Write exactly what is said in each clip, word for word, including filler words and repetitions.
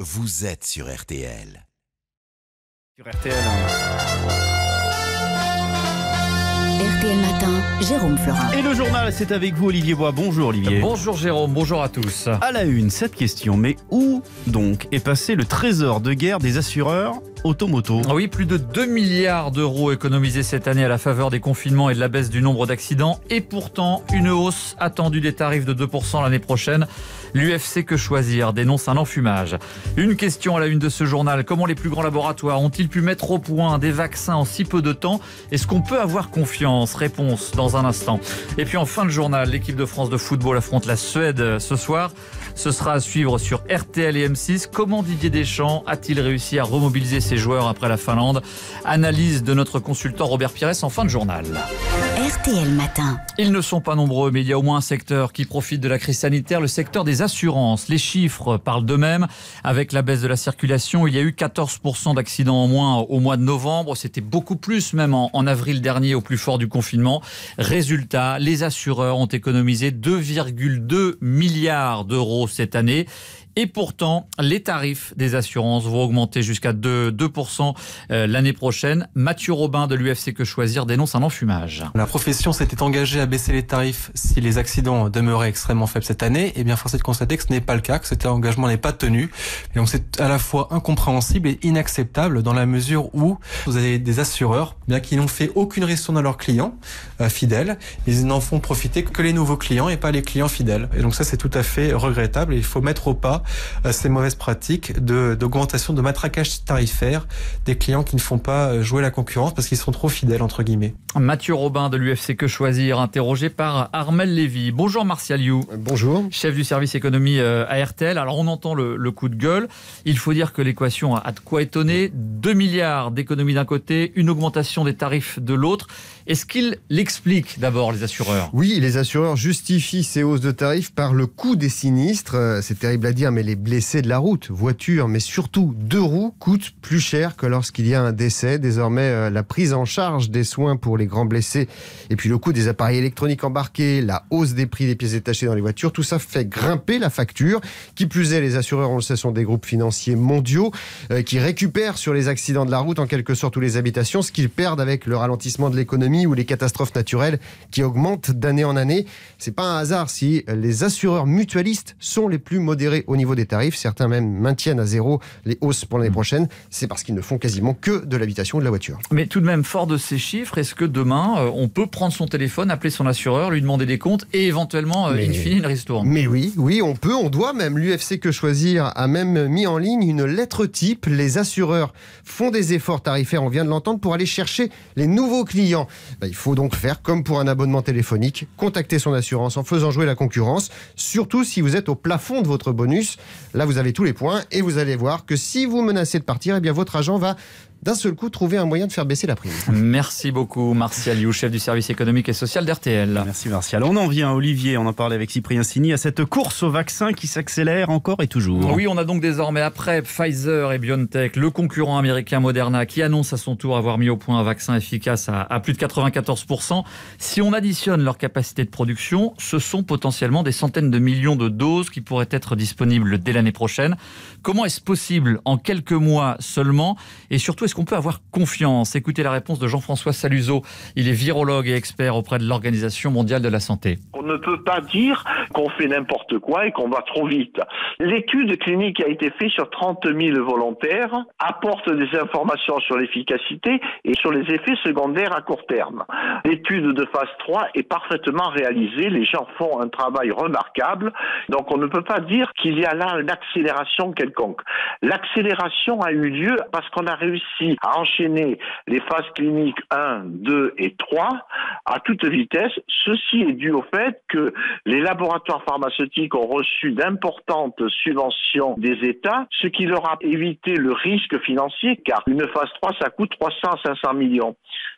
vous êtes sur R T L. Sur R T L. R T L Matin, Jérôme Florin. Et le journal, c'est avec vous, Olivier Bois. Bonjour, Olivier. Bonjour Jérôme, bonjour à tous. À la une, cette question, mais où donc est passé le trésor de guerre des assureurs automoto? Oui, plus de deux milliards d'euros économisés cette année à la faveur des confinements et de la baisse du nombre d'accidents. Et pourtant, une hausse attendue des tarifs de deux pour cent l'année prochaine. L'U F C Que Choisir dénonce un enfumage. Une question à la une de ce journal. Comment les plus grands laboratoires ont-ils pu mettre au point des vaccins en si peu de temps? Est-ce qu'on peut avoir confiance? Réponse dans un instant. Et puis en fin de journal, l'équipe de France de football affronte la Suède ce soir. Ce sera à suivre sur R T L et M six. Comment Didier Deschamps a-t-il réussi à remobiliser ses joueurs après la Finlande? Analyse de notre consultant Robert Pires en fin de journal. R T L Matin. Ils ne sont pas nombreux, mais il y a au moins un secteur qui profite de la crise sanitaire, le secteur des assurances. Les chiffres parlent d'eux-mêmes. Avec la baisse de la circulation, il y a eu quatorze pour cent d'accidents en moins au mois de novembre. C'était beaucoup plus même en, en avril dernier, au plus fort du confinement. Résultat, les assureurs ont économisé deux virgule deux milliards d'euros cette année. Et pourtant, les tarifs des assurances vont augmenter jusqu'à deux pour cent l'année prochaine. Mathieu Robin de l'U F C Que Choisir dénonce un enfumage. La profession s'était engagée à baisser les tarifs si les accidents demeuraient extrêmement faibles cette année. Et bien, force est de constater que ce n'est pas le cas, que cet engagement n'est pas tenu. Et donc, c'est à la fois incompréhensible et inacceptable dans la mesure où vous avez des assureurs, bien qui n'ont fait aucune ristourne à leurs clients euh, fidèles, mais ils n'en font profiter que les nouveaux clients et pas les clients fidèles. Et donc ça, c'est tout à fait regrettable et il faut mettre au pas ces mauvaises pratiques de, d'augmentation de matraquage tarifaire des clients qui ne font pas jouer la concurrence parce qu'ils sont trop fidèles, entre guillemets. Mathieu Robin de l'U F C Que Choisir, interrogé par Armel Lévy. Bonjour Martial You. Bonjour. Chef du service économie à R T L. Alors on entend le, le coup de gueule. Il faut dire que l'équation a de quoi étonner. deux milliards d'économies d'un côté, une augmentation des tarifs de l'autre. Est-ce qu'il l'explique d'abord, les assureurs? Oui, les assureurs justifient ces hausses de tarifs par le coût des sinistres. C'est terrible à dire, mais les blessés de la route, voitures, mais surtout deux roues, coûtent plus cher que lorsqu'il y a un décès. Désormais, la prise en charge des soins pour les grands blessés et puis le coût des appareils électroniques embarqués, la hausse des prix des pièces détachées dans les voitures, tout ça fait grimper la facture. Qui plus est, les assureurs, on le sait, sont des groupes financiers mondiaux euh, qui récupèrent sur les accidents de la route en quelque sorte ou les habitations ce qu'ils perdent avec le ralentissement de l'économie ou les catastrophes naturelles qui augmentent d'année en année. C'est pas un hasard si les assureurs mutualistes sont les plus modérés au niveau des tarifs. Certains même maintiennent à zéro les hausses pour l'année prochaine. C'est parce qu'ils ne font quasiment que de l'habitation ou de la voiture. Mais tout de même, fort de ces chiffres, est-ce que demain, euh, on peut prendre son téléphone, appeler son assureur, lui demander des comptes et éventuellement, euh, mais, in fine, une ristourne? Mais oui, oui, on peut, on doit même. L'U F C Que Choisir a même mis en ligne une lettre type. Les assureurs font des efforts tarifaires, on vient de l'entendre, pour aller chercher les nouveaux clients. Ben, il faut donc faire comme pour un abonnement téléphonique, contacter son assurance en faisant jouer la concurrence, surtout si vous êtes au plafond de votre bonus. Là, vous avez tous les points et vous allez voir que si vous menacez de partir, eh bien, votre agent va d'un seul coup trouver un moyen de faire baisser la prime. Merci beaucoup Martial You, chef du service économique et social d'R T L. Merci Martial. On en vient, Olivier, on en parlait avec Cyprien Signy, à cette course au vaccin qui s'accélère encore et toujours. Oui, on a donc désormais, après Pfizer et BioNTech, le concurrent américain Moderna qui annonce à son tour avoir mis au point un vaccin efficace à, à plus de quatre-vingt-quatorze pour cent. Si on additionne leur capacité de production, ce sont potentiellement des centaines de millions de doses qui pourraient être disponibles dès l'année prochaine. Comment est-ce possible en quelques mois seulement? Et surtout, est-ce qu'on peut avoir confiance? Écoutez la réponse de Jean-François Saluzzo. Il est virologue et expert auprès de l'Organisation mondiale de la santé. On ne peut pas dire qu'on fait n'importe quoi et qu'on va trop vite. L'étude clinique qui a été faite sur trente mille volontaires apporte des informations sur l'efficacité et sur les effets secondaires à court terme. L'étude de phase trois est parfaitement réalisée. Les gens font un travail remarquable. Donc on ne peut pas dire qu'il y a là une accélération quelconque. L'accélération a eu lieu parce qu'on a réussi à enchaîner les phases cliniques un, deux et trois à toute vitesse. Ceci est dû au fait que les laboratoires pharmaceutiques ont reçu d'importantes subventions des États, ce qui leur a évité le risque financier, car une phase trois, ça coûte trois cents à cinq cents millions.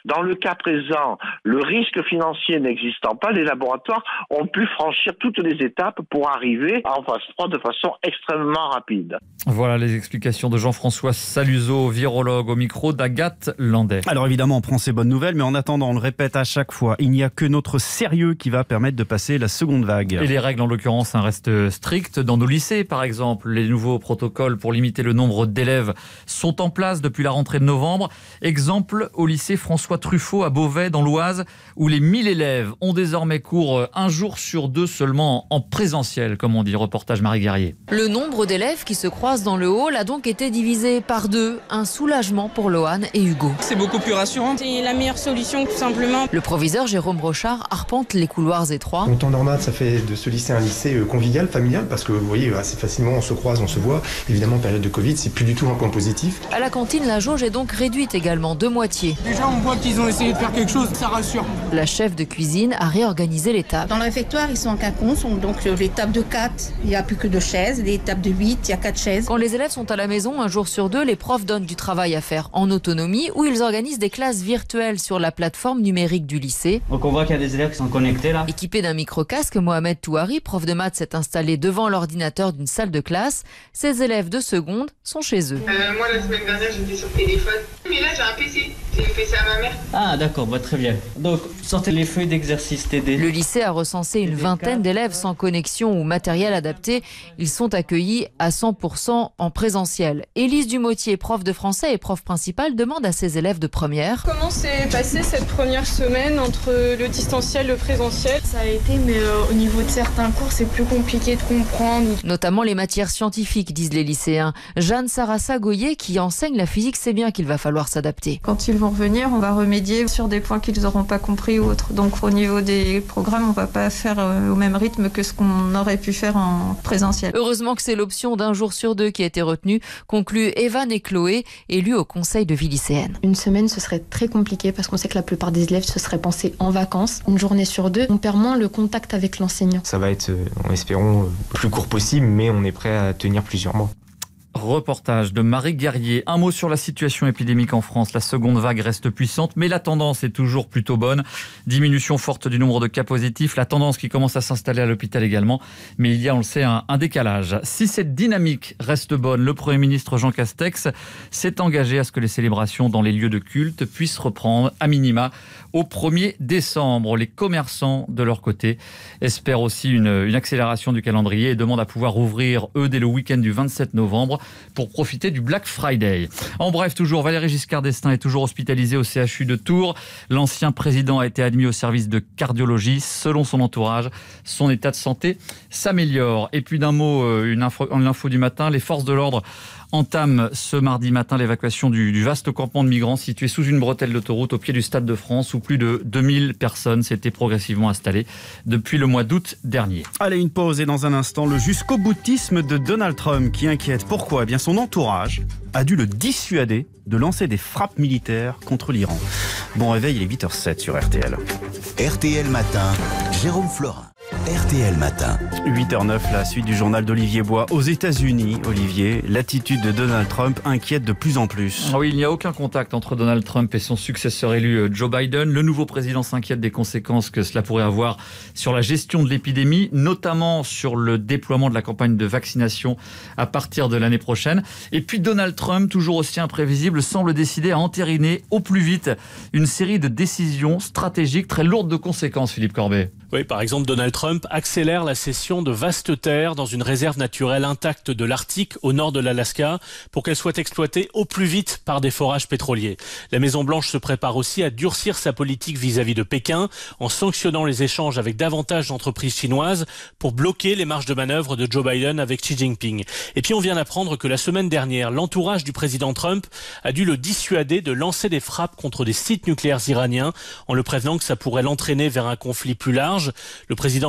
Dans le cas présent, le risque financier n'existant pas, les laboratoires ont pu franchir toutes les étapes pour arriver en phase trois de façon extrêmement rapide. Voilà les explications de Jean-François Saluseau, virologue, au micro d'Agathe Landais. Alors évidemment, on prend ces bonnes nouvelles, mais en attendant, on le répète à chaque fois, il n'y a que notre sérieux qui va permettre de passer la seconde vague. Et les règles, en l'occurrence, hein, restent strictes. Dans nos lycées, par exemple, les nouveaux protocoles pour limiter le nombre d'élèves sont en place depuis la rentrée de novembre. Exemple au lycée François Truffaut à Beauvais, dans l'Oise, où les mille élèves ont désormais cours un jour sur deux seulement en présentiel, comme on dit. Reportage Marie Guerrier. Le nombre d'élèves qui se croisent dans le hall a donc été divisé par deux. Un soulagement pour Lohan et Hugo. C'est beaucoup plus rassurant. C'est la meilleure solution, tout simplement. Le proviseur Jérôme Brochard arpente les couloirs étroits. En temps normal, ça fait de ce lycée un lycée convivial, familial, parce que vous voyez, assez facilement on se croise, on se voit. Évidemment, en période de Covid, c'est plus du tout un point positif. À la cantine, la jauge est donc réduite également de moitié. Déjà, on voit qu'ils ont essayé de faire quelque chose, ça rassure. La chef de cuisine a réorganisé les tables. Dans le réfectoire, ils sont en quinconce, donc les tables de quatre, il n'y a plus que deux chaises. Les tables de huit, il y a quatre chaises. Quand les élèves sont à la maison, un jour sur deux, les profs donnent du travail à faire en autonomie ou ils organisent des classes virtuelles sur la plateforme numérique du lycée. Donc on voit qu'il y a des élèves qui sont connectés là. Équipé d'un micro-casque, Mohamed Touari, prof de maths, s'est installé devant l'ordinateur d'une salle de classe. Ses élèves de seconde sont chez eux. Euh, moi, la semaine dernière, j'étais sur téléphone. Mais là, j'ai un P C. J'ai le P C à ma mère. Ah d'accord, bah, très bien. Donc, sortez les feuilles d'exercice T D. Le lycée a recensé une vingtaine d'élèves sans connexion ou matériel adapté. Ils sont accueillis à cent pour cent en présentiel. Élise Dumotier, prof de français et prof principale, demande à ses élèves de première. Comment s'est passée cette première semaine entre le distanciel et le présentiel? Ça a été, mais euh, au niveau de certains cours, c'est plus compliqué de comprendre. Notamment les matières scientifiques, disent les lycéens. Jeanne Sarassa-Goyer, qui enseigne la physique, sait bien qu'il va falloir s'adapter. Quand ils vont revenir, on va remédier sur des points qu'ils n'auront pas compris ou autres. Donc au niveau des programmes, on ne va pas faire euh, au même rythme que ce qu'on aurait pu faire en présentiel. Heureusement que c'est l'option d'un jour sur deux qui a été retenue, conclut Evan et Chloé, élus au conseil de vie lycéenne. Une semaine, ce serait très compliqué parce qu'on sait que la plupart des élèves se seraient pensés en vacances. Une journée sur deux, on perd moins le contact avec l'enseignant. Ça va être, en espérant, le plus court possible, mais on est prêt à tenir plusieurs mois. Reportage de Marie Guerrier. Un mot sur la situation épidémique en France. La seconde vague reste puissante, mais la tendance est toujours plutôt bonne. Diminution forte du nombre de cas positifs, la tendance qui commence à s'installer à l'hôpital également. Mais il y a, on le sait, un, un décalage. Si cette dynamique reste bonne, le Premier ministre Jean Castex s'est engagé à ce que les célébrations dans les lieux de culte puissent reprendre à minima au premier décembre. Les commerçants, de leur côté, espèrent aussi une, une accélération du calendrier et demandent à pouvoir ouvrir, eux, dès le week-end du vingt-sept novembre pour profiter du Black Friday. En bref, toujours, Valéry Giscard d'Estaing est toujours hospitalisé au C H U de Tours. L'ancien président a été admis au service de cardiologie. Selon son entourage, son état de santé s'améliore. Et puis d'un mot, une info, une info du matin, les forces de l'ordre entame ce mardi matin l'évacuation du, du vaste campement de migrants situé sous une bretelle d'autoroute au pied du Stade de France où plus de deux mille personnes s'étaient progressivement installées depuis le mois d'août dernier. Allez, une pause et dans un instant, le jusqu'au boutisme de Donald Trump qui inquiète. Pourquoi ? Eh bien, son entourage a dû le dissuader de lancer des frappes militaires contre l'Iran. Bon réveil, il est huit heures zéro sept sur R T L. R T L Matin, Jérôme Florin. R T L Matin. huit heures neuf, la suite du journal d'Olivier Bois. Aux États-Unis, Olivier, l'attitude de Donald Trump inquiète de plus en plus. Oui, il n'y a aucun contact entre Donald Trump et son successeur élu Joe Biden. Le nouveau président s'inquiète des conséquences que cela pourrait avoir sur la gestion de l'épidémie, notamment sur le déploiement de la campagne de vaccination à partir de l'année prochaine. Et puis Donald Trump, toujours aussi imprévisible, semble décider à entériner au plus vite une série de décisions stratégiques très lourdes de conséquences, Philippe Corbet. Oui, par exemple, Donald Trump accélère la cession de vastes terres dans une réserve naturelle intacte de l'Arctique au nord de l'Alaska pour qu'elle soit exploitée au plus vite par des forages pétroliers. La Maison-Blanche se prépare aussi à durcir sa politique vis-à-vis de Pékin en sanctionnant les échanges avec davantage d'entreprises chinoises pour bloquer les marges de manœuvre de Joe Biden avec Xi Jinping. Et puis on vient d'apprendre que la semaine dernière, l'entourage du président Trump a dû le dissuader de lancer des frappes contre des sites nucléaires iraniens en le prévenant que ça pourrait l'entraîner vers un conflit plus large. Le président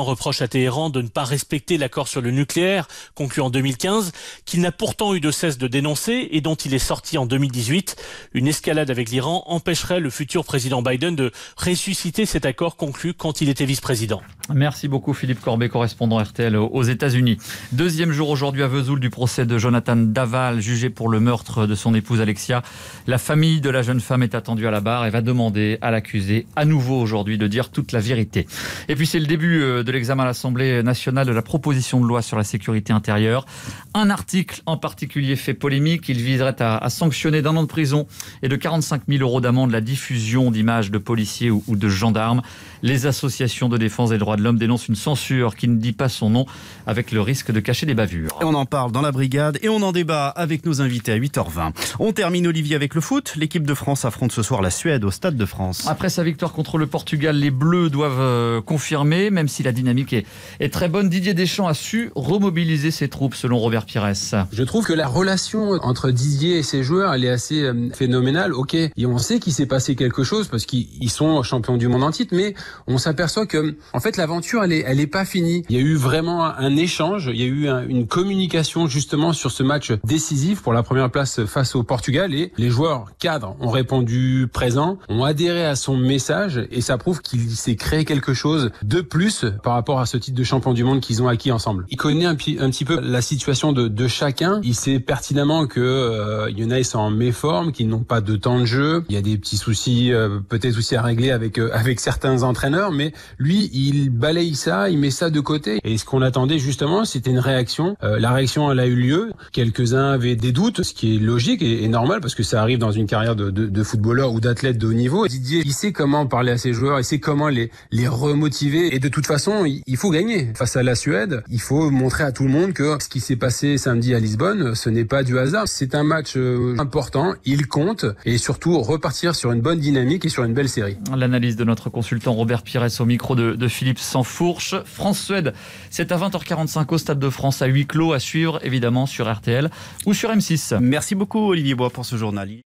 président reproche à Téhéran de ne pas respecter l'accord sur le nucléaire conclu en deux mille quinze, qu'il n'a pourtant eu de cesse de dénoncer et dont il est sorti en deux mille dix-huit. Une escalade avec l'Iran empêcherait le futur président Biden de ressusciter cet accord conclu quand il était vice-président. Merci beaucoup Philippe Corbet, correspondant R T L aux États-Unis. Deuxième jour aujourd'hui à Vesoul du procès de Jonathan Daval, jugé pour le meurtre de son épouse Alexia. La famille de la jeune femme est attendue à la barre et va demander à l'accusé à nouveau aujourd'hui de dire toute la vérité. Et puis c'est le début de l'examen à l'Assemblée nationale de la proposition de loi sur la sécurité intérieure. Un article en particulier fait polémique. Il viserait à, à sanctionner d'un an de prison et de quarante-cinq mille euros d'amende la diffusion d'images de policiers ou, ou de gendarmes. Les associations de défense des droits de l'homme dénoncent une censure qui ne dit pas son nom, avec le risque de cacher des bavures. Et on en parle dans la brigade et on en débat avec nos invités à huit heures vingt. On termine, Olivier, avec le foot. L'équipe de France affronte ce soir la Suède au Stade de France. Après sa victoire contre le Portugal, les Bleus doivent euh, confirmer, même si la dynamique est, est très bonne. Didier Deschamps a su remobiliser ses troupes, selon Robert Pires. Je trouve que la relation entre Didier et ses joueurs, elle est assez euh, phénoménale. Ok, et on sait qu'il s'est passé quelque chose parce qu'ils sont champions du monde en titre, mais on s'aperçoit que, en fait, l'aventure, elle est, elle est pas finie. Il y a eu vraiment un échange, il y a eu un, une communication justement sur ce match décisif pour la première place face au Portugal, et les joueurs cadres ont répondu présent, ont adhéré à son message, et ça prouve qu'il s'est créé quelque chose de plus par rapport à ce titre de champion du monde qu'ils ont acquis ensemble. Il connaît un, un petit peu la situation de, de chacun. Il sait pertinemment que euh, il y en a, ils sont en méforme, qu'ils n'ont pas de temps de jeu. Il y a des petits soucis, euh, peut-être aussi à régler avec euh, avec certains entraîneurs, mais lui, il balaye ça, il met ça de côté. Et ce qu'on attendait justement, c'était une réaction. Euh, la réaction, elle a eu lieu. Quelques-uns avaient des doutes, ce qui est logique et, et normal parce que ça arrive dans une carrière de, de, de footballeur ou d'athlète de haut niveau. Didier, il sait comment parler à ses joueurs, il sait comment les les remotiver. Et de toute façon, il, il faut gagner face à la Suède. Il faut montrer à tout le monde que ce qui s'est passé samedi à Lisbonne, ce n'est pas du hasard. C'est un match euh, important, il compte, et surtout repartir sur une bonne dynamique et sur une belle série. L'analyse de notre consultant Robert Pires au micro de, de Philippe Sansfourche. France-Suède, c'est à vingt heures quarante-cinq au Stade de France à huis clos, à suivre évidemment sur R T L ou sur M six. Merci beaucoup Olivier Bois pour ce journal.